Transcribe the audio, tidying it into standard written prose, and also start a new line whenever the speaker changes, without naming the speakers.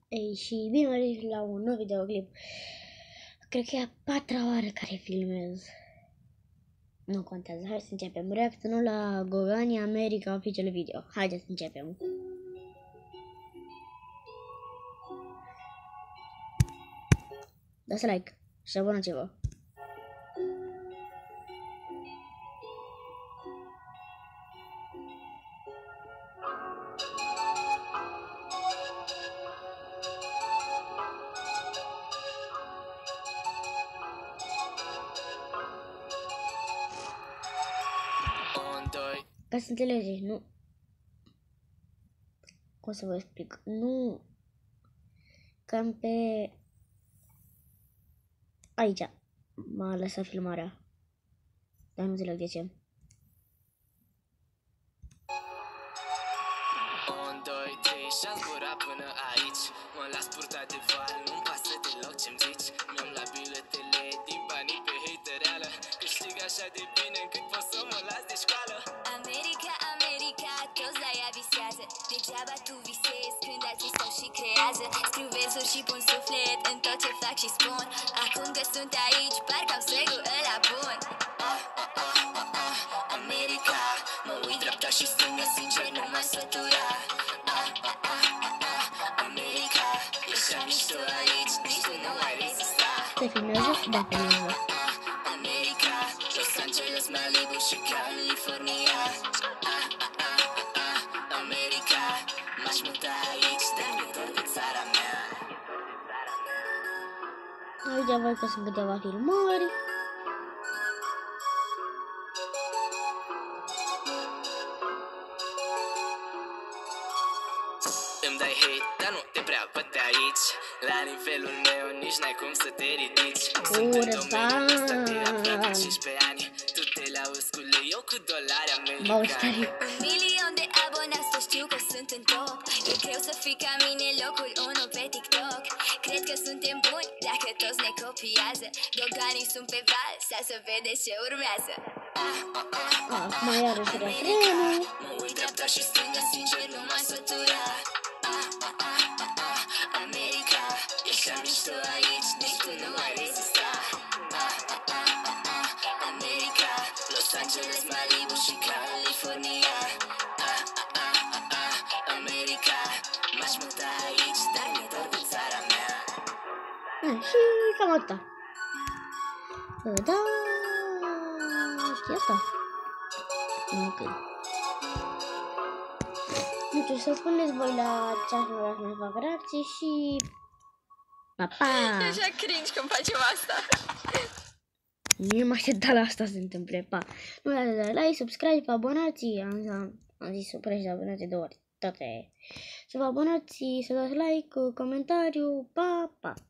Ei, și bine venit la un nou videoclip. Cred că e a patra oară care filmez. Nu contează, hai să începem. Reacționul la Gogani America Official Video. Haideți să începem. Dați like și abonați-vă. Ca să înțelegeți, nu... Cum să vă explic? Nu... Cam pe... Aici m-a lăsat filmarea. Dar nu înțeleg de ce.
1, 2, 3 și-am zburat până aici. Mă las purtat de val, nu-mi pasă deloc ce-mi zici. Mi-am luat biletele din banii pe hatereală. Câștig așa de bine încât pot să mă las de școală. America, America, toți la ea visează. Degeaba tu visezi când alții stau și creează. Scriu versuri și pun suflet în tot ce fac și spun. Acum că sunt aici, parcă am swag-ul ăla bun. America, mă uit dreapta și stângă, sincer nu mă sătura. America, ești așa mișto aici, nici tu nu ai rezista.
Te filmează? Da, filmează.
America, Los Angeles, Malibu și California. America, m-aș muta aici, dar mi-e dor de țara mea.
Aici văd că sunt câteva filmări.
Îmi dai hate, dar nu te prea văd de aici. La nivelul meu nici n-ai cum să te ridici. Sunt în domeniul ăsta de aproape 15 ani. Tu te lauzi cu lei, eu cu dolari americani. 1 milion de abonați, să știu că sunt în top. E greu să fii ca mine locul 1 pe TikTok. Cred că suntem buni dacă toți ne copiază. Goganii sunt pe val, să vedeți ce urmează.
Acum iarăși refrenul.
Mă uit dreapta și stânga, sincer nu m-am săturat. America, ești așa mișto aici, nici tu nu ai rezista. America, Los Angeles, Malibu și California. America, m-aș muta aici, dar mi-e dor de țara mea.
Și cam atâta. Da, știi asta? Ok. Nu știu, să spuneți voi la ce aș vrea să ne fac reacții și... Pa, pa!
Deja cringe când facem asta.
Nu mă aștepta la asta să se întâmple, pa! Nu uitați de like, subscribe, abonați, am zis subscribe și abonați de 2 ori, toate. Să vă abonați, să dați like, comentariu, pa, pa!